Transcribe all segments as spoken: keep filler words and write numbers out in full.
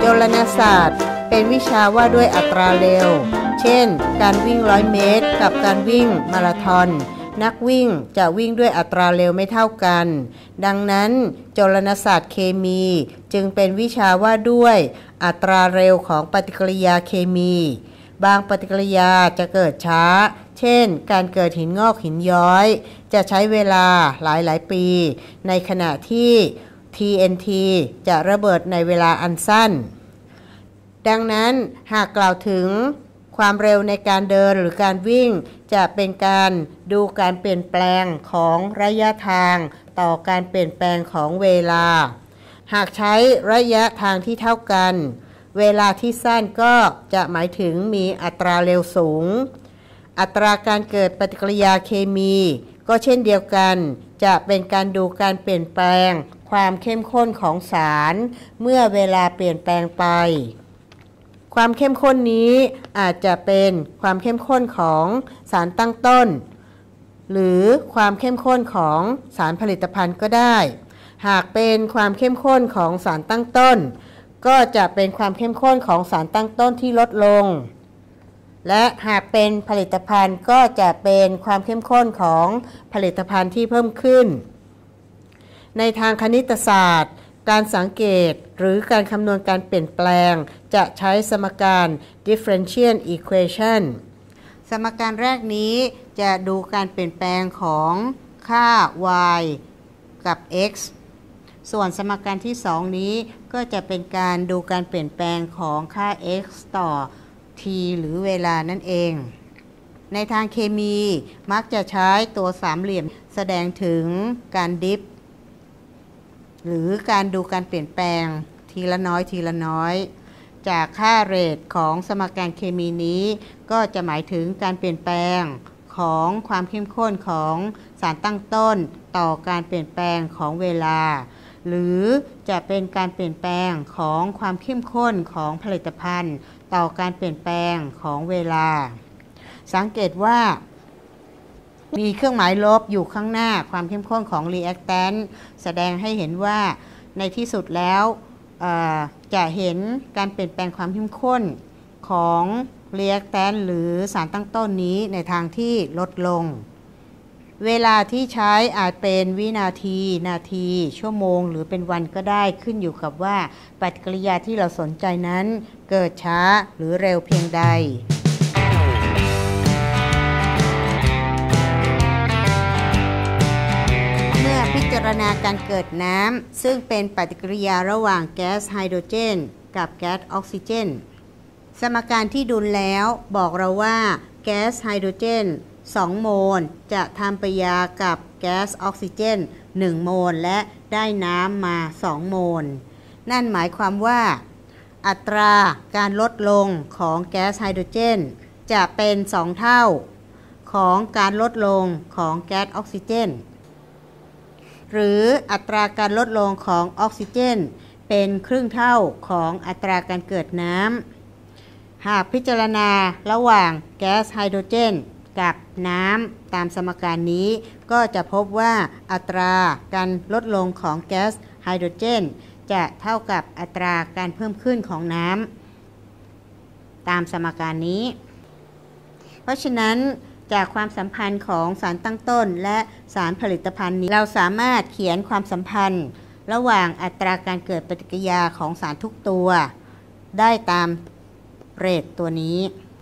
ลนศาสตร์เป็นวิชาว่าด้วยอัตราเร็วเช่นการวิ่งร้อยเมตรกับการวิ่งมาราธอนนักวิ่งจะวิ่งด้วยอัตราเร็วไม่เท่ากันดังนั้นโจรณศาสตร์เคมีจึงเป็นวิชาว่าด้วยอัตราเร็วของปฏิกิริยาเคมีบางปฏิกิริยาจะเกิดช้าเช่นการเกิดหินงอกหินย้อยจะใช้เวลาหลายหลายปีในขณะที่ ที เอ็น ที จะระเบิดในเวลาอันสั้นดังนั้นหากกล่าวถึงความเร็วในการเดินหรือการวิ่งจะเป็นการดูการเปลี่ยนแปลงของระยะทางต่อการเปลี่ยนแปลงของเวลาหากใช้ระยะทางที่เท่ากันเวลาที่สั้นก็จะหมายถึงมีอัตราเร็วสูงอัตราการเกิดปฏิกิริยาเคมีก็เช่นเดียวกันจะเป็นการดูการเปลี่ยนแปลงความเข้มข้นของสารเมื่อเวลาเปลี่ยนแปลงไปความเข้มข้นนี้อาจจะเป็นความเข้มข้นของสารตั้งต้นหรือความเข้มข้นของสารผลิตภัณฑ์ก็ได้หากเป็นความเข้มข้นของสารตั้งต้นก็จะเป็นความเข้มข้นของสารตั้งต้นที่ลดลงและหากเป็นผลิตภัณฑ์ก็จะเป็นความเข้มข้นของผลิตภัณฑ์ที่เพิ่มขึ้นในทางคณิตศาสตร์การสังเกตหรือการคำนวณการเปลี่ยนแปลงจะใช้สมการ differential equation สมการแรกนี้จะดูการเปลี่ยนแปลงของค่า y กับ x ส่วนสมการที่สองนี้ก็จะเป็นการดูการเปลี่ยนแปลงของค่า x ต่อ t หรือเวลานั่นเองในทางเคมีมักจะใช้ตัวสามเหลี่ยมแสดงถึงการดิฟหรือการดูการเปลี่ยนแปลงทีละน้อยทีละน้อยจากค่าเรทของสมการเคมีนี้ก็จะหมายถึงการเปลี่ยนแปลงของความเข้มข้นของสารตั้งต้นต่อการเปลี่ยนแปลงของเวลาหรือจะเป็นการเปลี่ยนแปลงของความเข้มข้นของผลิตภัณฑ์ต่อการเปลี่ยนแปลงของเวลาสังเกตว่ามีเครื่องหมายลบอยู่ข้างหน้าความเข้มข้นของ reactant แสดงให้เห็นว่าในที่สุดแล้วจะเห็นการเปลี่ยนแปลงความเข้มข้นของ reactant หรือสารตั้งต้นนี้ในทางที่ลดลงเวลาที่ใช้อาจเป็นวินาทีนาทีชั่วโมงหรือเป็นวันก็ได้ขึ้นอยู่กับว่าปฏิกิริยาที่เราสนใจนั้นเกิดช้าหรือเร็วเพียงใดพิจารณาการเกิดน้ำซึ่งเป็นปฏิกิริยาระหว่างแก๊สไฮโดรเจนกับแก๊สออกซิเจนสมการที่ดุลแล้วบอกเราว่าแก๊สไฮโดรเจนสองโมลจะทำปฏิกิริยากับแก๊สออกซิเจนหนึ่งโมลและได้น้ำมาสองโมลนั่นหมายความว่าอัตราการลดลงของแก๊สไฮโดรเจนจะเป็นสองเท่าของการลดลงของแก๊สออกซิเจนหรืออัตราการลดลงของออกซิเจนเป็นครึ่งเท่าของอัตราการเกิดน้ำหากพิจารณาระหว่างแก๊สไฮโดรเจนกับน้ำตามสมการนี้ก็จะพบว่าอัตราการลดลงของแก๊สไฮโดรเจนจะเท่ากับอัตราการเพิ่มขึ้นของน้ำตามสมการนี้เพราะฉะนั้นจากความสัมพันธ์ของสารตั้งต้นและสารผลิตภัณฑ์นี้เราสามารถเขียนความสัมพันธ์ระหว่างอัตราการเกิดปฏิกิริยาของสารทุกตัวได้ตามเรทตัวนี้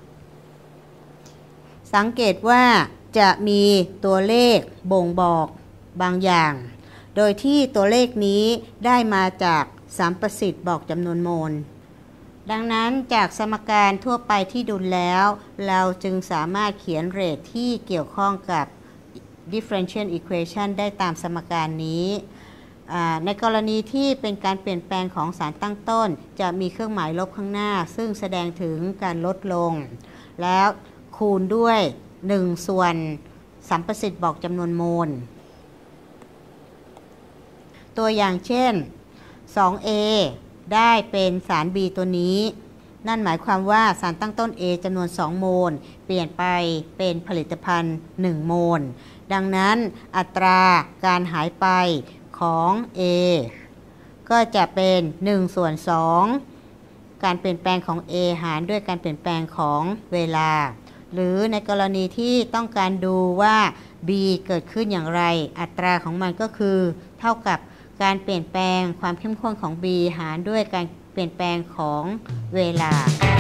สังเกตว่าจะมีตัวเลขบ่งบอกบางอย่างโดยที่ตัวเลขนี้ได้มาจากสามประสิทธิ์บอกจำนวนโมลดังนั้นจากสมการทั่วไปที่ดุลแล้วเราจึงสามารถเขียนเรทที่เกี่ยวข้องกับ differential equation ได้ตามสมการนี้ในกรณีที่เป็นการเปลี่ยนแปลงของสารตั้งต้นจะมีเครื่องหมายลบข้างหน้าซึ่งแสดงถึงการลดลงแล้วคูณด้วยหนึ่งส่วนสัมประสิทธิ์บอกจำนวนโมลตัวอย่างเช่น สองเอ ได้เป็นสาร B ตัวนี้นั่นหมายความว่าสารตั้งต้น A จำนวนสองโมลเปลี่ยนไปเป็นผลิตภัณฑ์หนึ่งโมลดังนั้นอัตราการหายไปของ A ก็จะเป็นหนึ่งส่วนสองการเปลี่ยนแปลงของ A หารด้วยการเปลี่ยนแปลงของเวลาหรือในกรณีที่ต้องการดูว่า B เกิดขึ้นอย่างไรอัตราของมันก็คือเท่ากับการเปลี่ยนแปลงความเข้มข้นของ B หารด้วยการเปลี่ยนแปลงของเวลา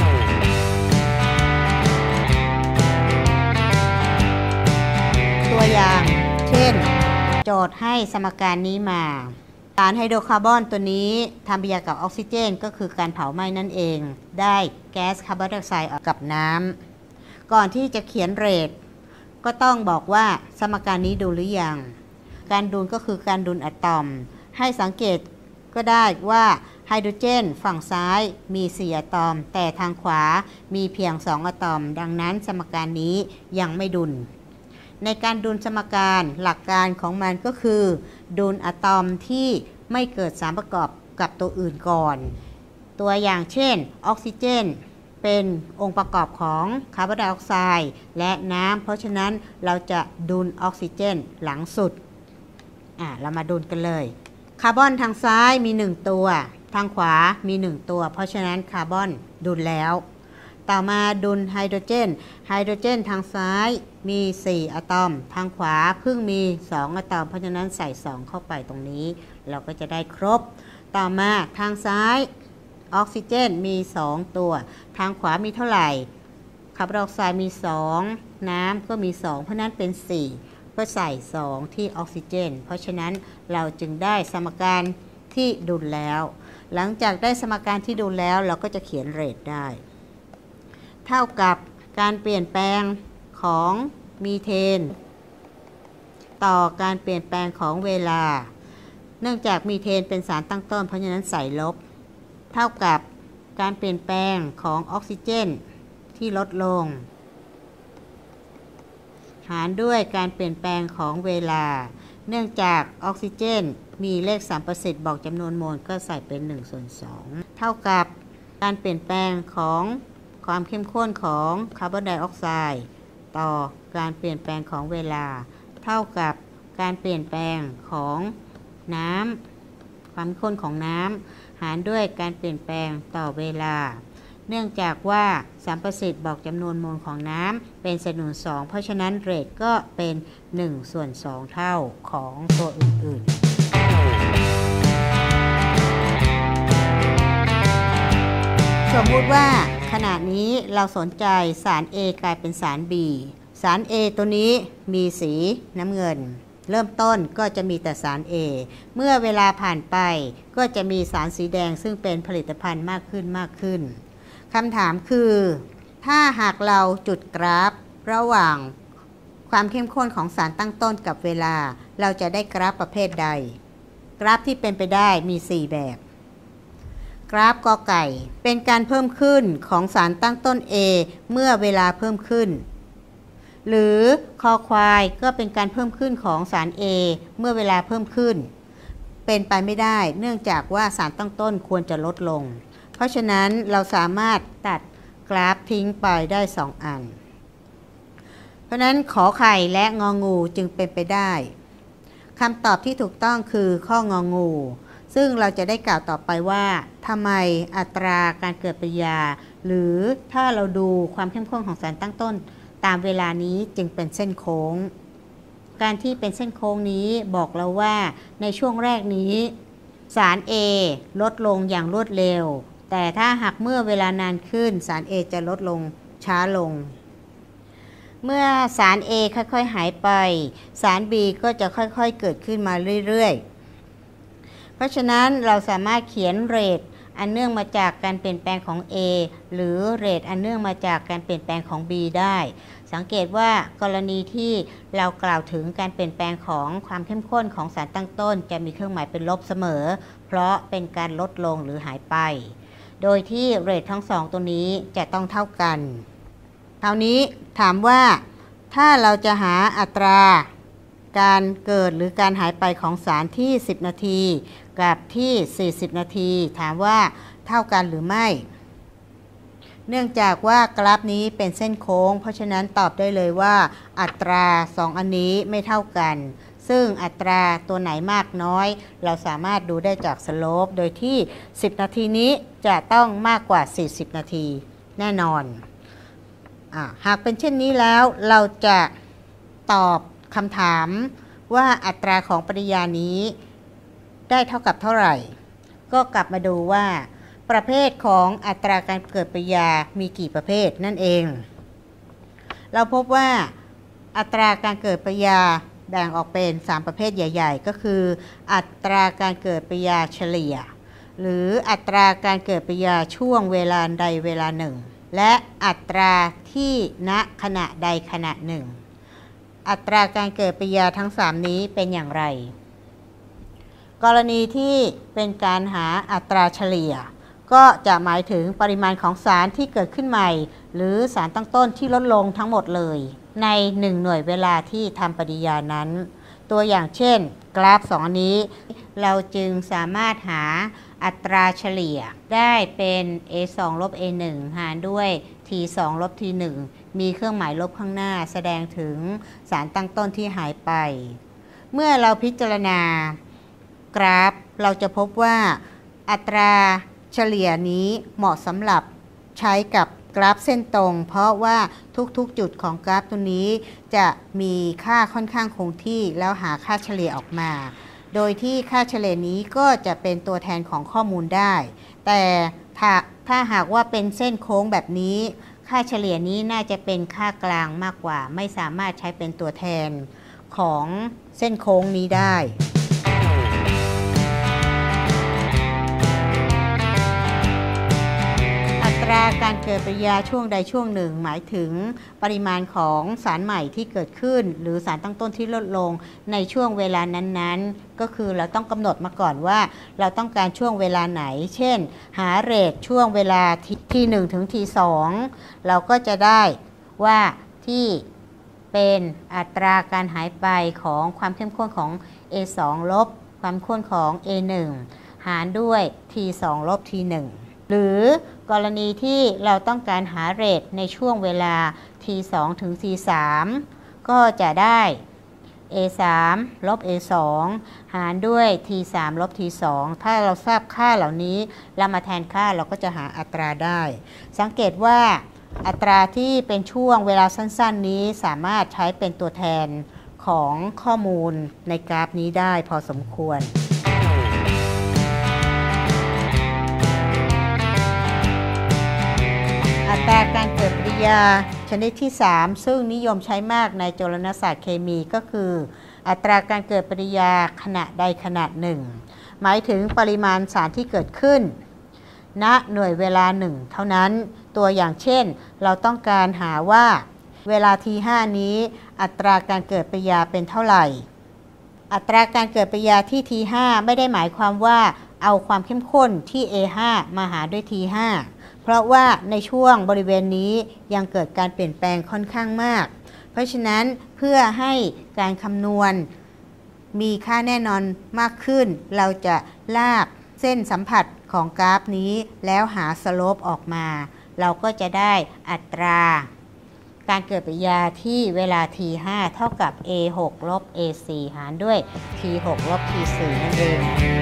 ตัวอย่างเช่นโจทย์ให้สมการนี้มาสารไฮโดรคาร์บอนตัวนี้ทำปฏิกิริยากับออกซิเจนก็คือการเผาไหม้นั่นเองได้แก๊สคาร์บอนไดออกไซด์ออกกับน้ำก่อนที่จะเขียนเรทก็ต้องบอกว่าสมการนี้ดูหรือยังการดูลก็คือการดูลอะตอมให้สังเกตก็ได้ว่าไฮโดรเจนฝั่งซ้ายมีสี่อะตอมแต่ทางขวามีเพียงสองอะตอมดังนั้นสมการนี้ยังไม่ดุลในการดูลสมการหลักการของมันก็คือดูลอะตอมที่ไม่เกิดสารประกอบกับตัวอื่นก่อนตัวอย่างเช่นออกซิเจนเป็นองค์ประกอบของคาร์บอนไดออกไซด์และน้ำเพราะฉะนั้นเราจะดูลออกซิเจนหลังสุดอ่ะเรามาดูลกันเลยคาร์บอนทางซ้ายมีหนึ่งตัวทางขวามีหนึ่งตัวเพราะฉะนั้นคาร์บอนดูลแล้วต่อมาดูลไฮโดรเจนไฮโดรเจนทางซ้ายมีสี่อะตอมทางขวาเพิ่งมีสองอะตอมเพราะฉะนั้นใส่สองเข้าไปตรงนี้เราก็จะได้ครบต่อมาทางซ้ายออกซิเจนมีสองตัวทางขวามีเท่าไหร่คาร์บอนไดออกไซด์มีสองน้ำก็มีสองเพราะนั้นเป็นสี่ก็ใส่สองที่ออกซิเจนเพราะฉะนั้นเราจึงได้สมการที่ดุลแล้วหลังจากได้สมการที่ดุลแล้วเราก็จะเขียนเรทได้เท่ากับการเปลี่ยนแปลงของมีเทนต่อการเปลี่ยนแปลงของเวลาเนื่องจากมีเทนเป็นสารตั้งต้นเพราะฉะนั้นใส่ลบเท่ากับการเปลี่ยนแปลงของออกซิเจนที่ลดลงหารด้วยการเปลี่ยนแปลงของเวลาเนื่องจากออกซิเจนมีเลข สามเปอร์เซ็นต์ บอกจำนวนโมลก็ใส่เป็นหนึ่งส่วนสองเท่ากับการเปลี่ยนแปลงของความเข้มข้นของคาร์บอนไดออกไซด์ต่อการเปลี่ยนแปลงของเวลาเท่ากับการเปลี่ยนแปลงของน้ำความเข้มข้นของน้ำหารด้วยการเปลี่ยนแปลงต่อเวลาเนื่องจากว่าสามเปอร์เซ็นต์บอกจำนวนโมลของน้ำเป็นส่วนสองเพราะฉะนั้นเรทก็เป็นหนึ่งส่วนสองเท่าของตัวอื่นๆสมมุติว่าขณะนี้เราสนใจสาร A กลายเป็นสาร B สาร A ตัวนี้มีสีน้ำเงินเริ่มต้นก็จะมีแต่สาร A เมื่อเวลาผ่านไปก็จะมีสารสีแดงซึ่งเป็นผลิตภัณฑ์มากขึ้นมากขึ้นคำถามคือถ้าหากเราจุดกราฟระหว่างความเข้มข้นของสารตั้งต้นกับเวลาเราจะได้กราฟประเภทใดกราฟที่เป็นไปได้มีสี่แบบกราฟกอไก่เป็นการเพิ่มขึ้นของสารตั้งต้น A เมื่อเวลาเพิ่มขึ้นหรือคอควายก็เป็นการเพิ่มขึ้นของสาร A เมื่อเวลาเพิ่มขึ้นเป็นไปไม่ได้เนื่องจากว่าสารตั้งต้นควรจะลดลงเพราะฉะนั้นเราสามารถตัดกราฟทิ้งไปได้สองอันเพราะนั้นขอไข่และงองูจึงเป็นไปได้คำตอบที่ถูกต้องคือข้ององูซึ่งเราจะได้กล่าวต่อไปว่าทำไมอัตราการเกิดปฏิกิริยาหรือถ้าเราดูความเข้มข้นของสารตั้งต้นตามเวลานี้จึงเป็นเส้นโค้งการที่เป็นเส้นโค้งนี้บอกเราว่าในช่วงแรกนี้สาร A ลดลงอย่างรวดเร็วแต่ถ้าหากเมื่อเวลานานขึ้นสาร A จะลดลงช้าลงเมื่อสาร A ค่อยๆหายไปสาร B ก็จะค่อยๆเกิดขึ้นมาเรื่อยๆเพราะฉะนั้นเราสามารถเขียนเรทอันเนื่องมาจากการเปลี่ยนแปลงของ A หรือเรทอันเนื่องมาจากการเปลี่ยนแปลงของ B ได้สังเกตว่ากรณีที่เรากล่าวถึงการเปลี่ยนแปลงของความเข้มข้นของสารตั้งต้นจะมีเครื่องหมายเป็นลบเสมอเพราะเป็นการลดลงหรือหายไปโดยที่เรททั้งสองตัวนี้จะต้องเท่ากันคราวนี้ถามว่าถ้าเราจะหาอัตราการเกิดหรือการหายไปของสารที่สิบนาทีกับที่สี่สิบนาทีถามว่าเท่ากันหรือไม่เนื่องจากว่ากราฟนี้เป็นเส้นโค้งเพราะฉะนั้นตอบได้เลยว่าอัตราสองอันนี้ไม่เท่ากันซึ่งอัตราตัวไหนมากน้อยเราสามารถดูได้จากสโลปโดยที่สิบนาทีนี้จะต้องมากกว่าสี่สิบนาทีแน่นอนอ่ะหากเป็นเช่นนี้แล้วเราจะตอบคำถามว่าอัตราของปฏิกิริยานี้ได้เท่ากับเท่าไหร่ก็กลับมาดูว่าประเภทของอัตราการเกิดปฏิกิริยามีกี่ประเภทนั่นเองเราพบว่าอัตราการเกิดปฏิกิริยาแบ่งออกเป็นสามประเภทใหญ่ๆก็คืออัตราการเกิดปฏิกิริยาเฉลี่ยหรืออัตราการเกิดปฏิกิริยาช่วงเวลาใดเวลาหนึ่งและอัตราที่ณขณะใดขณะหนึ่งอัตราการเกิดปฏิกิริยาทั้งสามนี้เป็นอย่างไรกรณีที่เป็นการหาอัตราเฉลี่ยก็จะหมายถึงปริมาณของสารที่เกิดขึ้นใหม่หรือสารตั้งต้นที่ลดลงทั้งหมดเลยในหนึ่งหน่วยเวลาที่ทำปฏิกิริยานั้นตัวอย่างเช่นกราฟสองอันนี้เราจึงสามารถหาอัตราเฉลี่ยได้เป็น เอ สอง ลบ เอ หนึ่ง หารด้วย ที สอง ลบ ที หนึ่ง มีเครื่องหมายลบข้างหน้าแสดงถึงสารตั้งต้นที่หายไปเมื่อเราพิจารณากราฟเราจะพบว่าอัตราเฉลี่ยนี้เหมาะสำหรับใช้กับกราฟเส้นตรงเพราะว่าทุกๆจุดของกราฟตัวนี้จะมีค่าค่อนข้างคงที่แล้วหาค่าเฉลี่ยออกมาโดยที่ค่าเฉลี่ยนี้ก็จะเป็นตัวแทนของข้อมูลได้แต่ถ้าถ้าหากว่าเป็นเส้นโค้งแบบนี้ค่าเฉลี่ยนี้น่าจะเป็นค่ากลางมากกว่าไม่สามารถใช้เป็นตัวแทนของเส้นโค้งนี้ได้อัตราการเกิดปฏิกิริยาช่วงใดช่วงหนึ่งหมายถึงปริมาณของสารใหม่ที่เกิดขึ้นหรือสารตั้งต้นที่ลดลงในช่วงเวลานั้นๆก็คือเราต้องกำหนดมาก่อนว่าเราต้องการช่วงเวลาไหนเช่นหาเรทช่วงเวลาทีหนึ่งถึงทีสองเราก็จะได้ว่าที่เป็นอัตราการหายไปของความเข้มข้นของ เอ สอง ลบความเข้มข้นของ เอ หนึ่ง หารด้วย ที สอง ลบ ที หนึ่งหรือกรณีที่เราต้องการหาเรทในช่วงเวลา ที สอง ถึง ที สาม ก็จะได้ เอ สาม ลบ เอ สอง หารด้วย ที สาม ลบ ที สอง ถ้าเราทราบค่าเหล่านี้เรามาแทนค่าเราก็จะหาอัตราได้สังเกตว่าอัตราที่เป็นช่วงเวลาสั้นๆนี้สามารถใช้เป็นตัวแทนของข้อมูลในกราฟนี้ได้พอสมควรอัตราการเกิดปฏิกิริยาชนิดที่สามซึ่งนิยมใช้มากในโจรณศาสตร์เคมีก็คืออัตราการเกิดปฏิกิริยาขณะใดขณะหนึ่งหมายถึงปริมาณสารที่เกิดขึ้นณหน่วยเวลาหนึ่งเท่านั้นตัวอย่างเช่นเราต้องการหาว่าเวลา ที ห้า นี้อัตราการเกิดปฏิกิริยาเป็นเท่าไหร่อัตราการเกิดปฏิกิริยาที่ ที ห้า ไม่ได้หมายความว่าเอาความเข้มข้นที่ เอ ห้า มาหาด้วย ที ห้าเพราะว่าในช่วงบริเวณนี้ยังเกิดการเปลี่ยนแปลงค่อนข้างมากเพราะฉะนั้นเพื่อให้การคำนวณมีค่าแน่นอนมากขึ้นเราจะลากเส้นสัมผัสของกราฟนี้แล้วหาสโลปออกมาเราก็จะได้อัตราการเกิดปฏิกิริยาที่เวลา ที ห้า เท่ากับ เอ หก ลบ เอ สี่ หารด้วย ที หก ลบ ที สี่ นั่นเอง